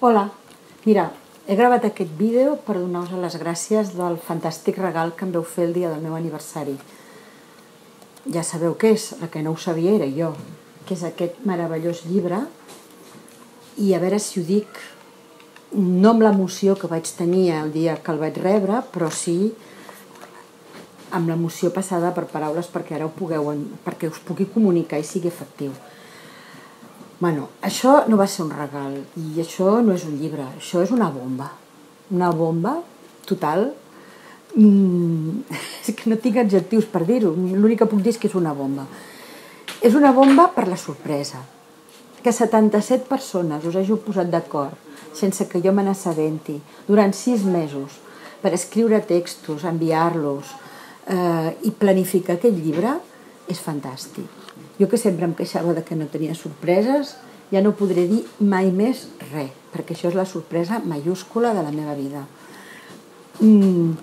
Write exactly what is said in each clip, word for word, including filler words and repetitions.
Hola, mira, he gravat aquest vídeo per donar-vos les gràcies del fantàstic regal que em veu fer el dia del meu aniversari. Ja sabeu què és, la que no ho sabia era jo, que és aquest meravellós llibre, i a veure si ho dic, no amb l'emoció que vaig tenir el dia que el vaig rebre, però sí amb l'emoció passada per paraules perquè ara ho pugueu, perquè us pugui comunicar i sigui efectiu. Bueno, això no va ser un regal i això no és un llibre, això és una bomba. Una bomba total. Mm, és que no tinc adjectius per dir-ho, l'únic que puc dir és que és una bomba. És una bomba per la sorpresa. Que setanta-set persones us hàgiu posat d'acord, sense que jo me n'assabenti, durant sis mesos, per escriure textos, enviar-los eh, i planificar aquest llibre, és fantàstic. Jo que sempre em queixava de que no tenia sorpreses, ja no podré dir mai més res, perquè això és la sorpresa mayúscula de la meva vida. Mm.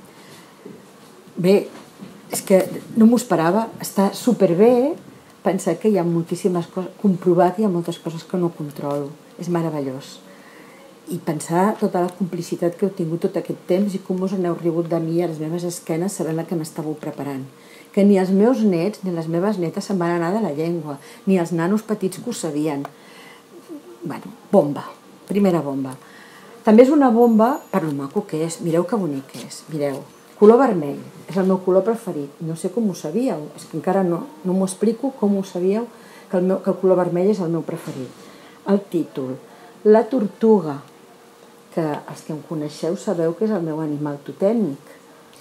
Bé, és que no m'ho esperava, està superbé pensar que hi ha moltíssimes coses, comprovar que hi ha moltes coses que no controlo, és meravellós. I pensar tota la complicitat que heu tingut tot aquest temps i com us aneu rigut de mi a les meves esquenes sabent la que m'estàveu preparant. Que ni els meus nets ni les meves netes se'n van anar de la llengua, ni els nanos petits que ho sabien. Bueno, bomba, primera bomba. També és una bomba per lo maco que és, mireu que bonic que és, mireu. Color vermell, és el meu color preferit, no sé com ho sabíeu, és que encara no, no m'ho explico com ho sabíeu que el, meu, que el color vermell és el meu preferit. El títol, La tortuga, que els que em coneixeu sabeu que és el meu animal totèmic.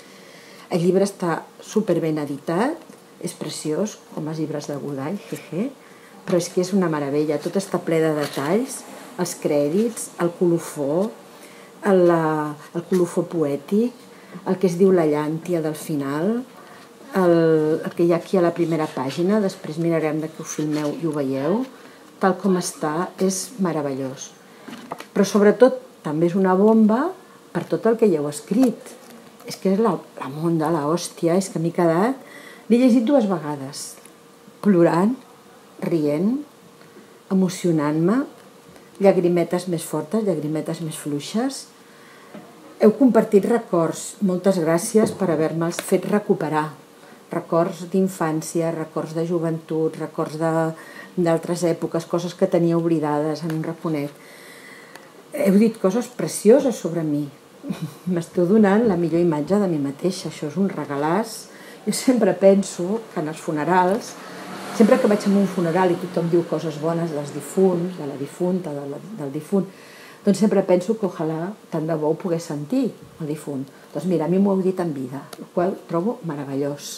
El llibre està superben editat, és preciós, com els llibres de Godall, jeje, però és que és una meravella, tot està ple de detalls, els crèdits, el colofó, el, el colofó poètic, el que es diu la llàntia del final, el, el que hi ha aquí a la primera pàgina, després mirarem de que ho filmeu i ho veieu, tal com està, és meravellós. Però sobretot també és una bomba per tot el que hi heu escrit. És que és la, la monda, la hòstia, és que m'he quedat... L'he llegit dues vegades, plorant, rient, emocionant-me, llagrimetes més fortes, llagrimetes més fluixes. Heu compartit records, moltes gràcies per haver-me'ls fet recuperar. Records d'infància, records de joventut, records d'altres èpoques, coses que tenia oblidades en un raconet. Heu dit coses precioses sobre mi. M'esteu donant la millor imatge de mi mateixa, això és un regalàs. Jo sempre penso que en els funerals, sempre que vaig a un funeral i tothom diu coses bones dels difunts, de la difunta, de la, del difunt, doncs sempre penso que ojalà tant de bo ho pogués sentir, el difunt. Doncs mira, a mi m'ho heu dit en vida, el qual trobo meravellós.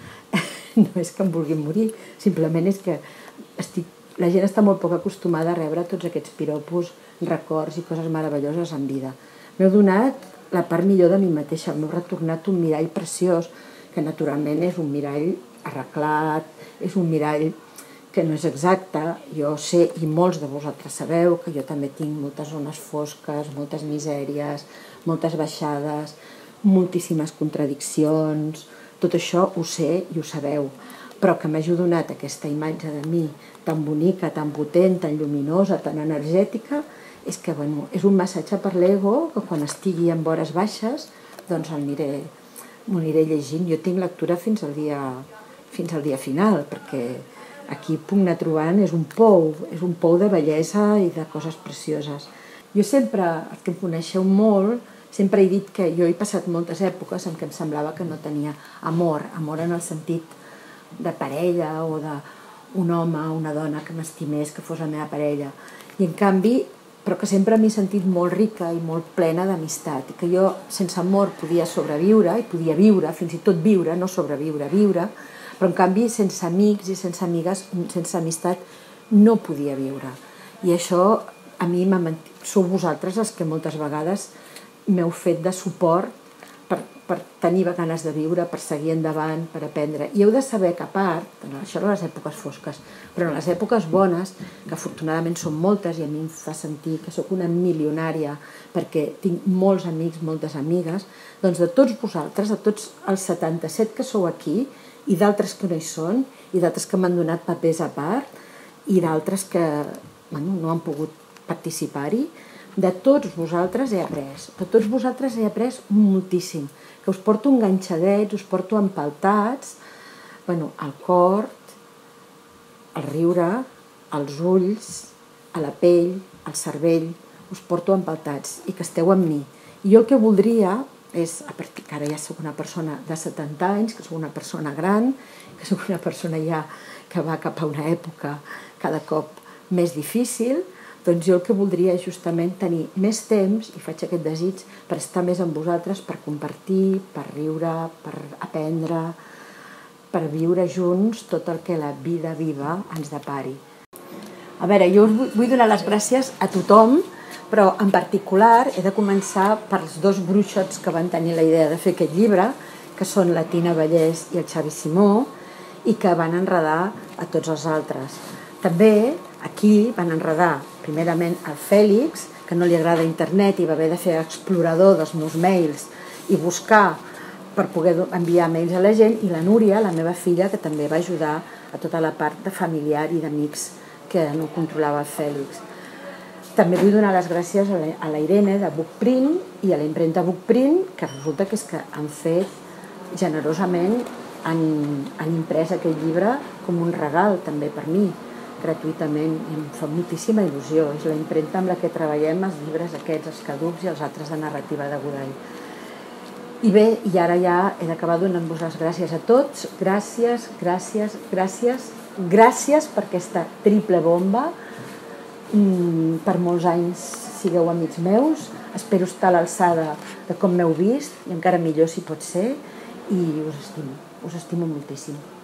No és que em vulgui morir, simplement és que estic, la gent està molt poc acostumada a rebre tots aquests piropos, records i coses meravelloses en vida. M'heu donat la part millor de mi mateixa, m'heu retornat un mirall preciós, que naturalment és un mirall arreglat, és un mirall que no és exacte, jo sé, i molts de vosaltres sabeu, que jo també tinc moltes zones fosques, moltes misèries, moltes baixades, moltíssimes contradiccions, tot això ho sé i ho sabeu, però que m'hagi donat aquesta imatge de mi tan bonica, tan potent, tan lluminosa, tan energètica, és que bueno, és un massatge per l'ego que quan estigui en hores baixes doncs el aniré, m'ho aniré llegint. Jo tinc lectura fins al dia, fins al dia final, perquè aquí puc anar trobant, és un pou, és un pou de bellesa i de coses precioses. Jo sempre, el que em coneixeu molt, sempre he dit que jo he passat moltes èpoques en què em semblava que no tenia amor, amor en el sentit de parella o d'un home o una dona que m'estimés, que fos la meva parella. I en canvi, però que sempre m'he sentit molt rica i molt plena d'amistat, i que jo sense amor podia sobreviure, i podia viure, fins i tot viure, no sobreviure, viure, però en canvi sense amics i sense amigues, sense amistat, no podia viure. I això a mi m'ha mantingut, sou vosaltres els que moltes vegades m'heu fet de suport per, per tenir ganes de viure, per seguir endavant, per aprendre. I heu de saber que a part, això eren les èpoques fosques, però en les èpoques bones, que afortunadament són moltes i a mi em fa sentir que sóc una milionària perquè tinc molts amics, moltes amigues, doncs de tots vosaltres, de tots els setanta-set que sou aquí i d'altres que no hi són i d'altres que m'han donat papers a part i d'altres que bueno, no han pogut participar-hi, De tots vosaltres he après, de tots vosaltres he après moltíssim, que us porto enganxadets, us porto empaltats, bueno, al cor, al riure, als ulls, a la pell, al cervell, us porto empaltats i que esteu amb mi. I jo el que voldria és, a partir que ara ja soc una persona de setanta anys, que soc una persona gran, que soc una persona ja que va cap a una època cada cop més difícil, doncs jo el que voldria és justament tenir més temps, i faig aquest desig, per estar més amb vosaltres, per compartir, per riure, per aprendre, per viure junts tot el que la vida viva ens depari. A veure, jo us vull donar les gràcies a tothom, però en particular he de començar pels dos bruixots que van tenir la idea de fer aquest llibre, que són la Tina Vallès i el Xavi Simó, i que van enredar a tots els altres. També aquí van enredar primerament el Fèlix, que no li agrada internet i va haver de fer explorador dels meus mails i buscar per poder enviar mails a la gent, i la Núria, la meva filla, que també va ajudar a tota la part de familiar i d'amics que no controlava el Fèlix. També vull donar les gràcies a la Irene de Bookprint i a la impremta Bookprint, que resulta que és que han fet generosament, han, han imprès aquest llibre com un regal també per mi, gratuïtament, i em fa moltíssima il·lusió. És la impremta amb la que treballem els llibres aquests, els caducs i els altres de narrativa de Godall. I bé, i ara ja he d'acabar donant-vos les gràcies a tots. Gràcies, gràcies, gràcies, gràcies per aquesta triple bomba. Per molts anys sigueu amics meus. Espero estar a l'alçada de com m'heu vist, i encara millor si pot ser, i us estimo, us estimo moltíssim.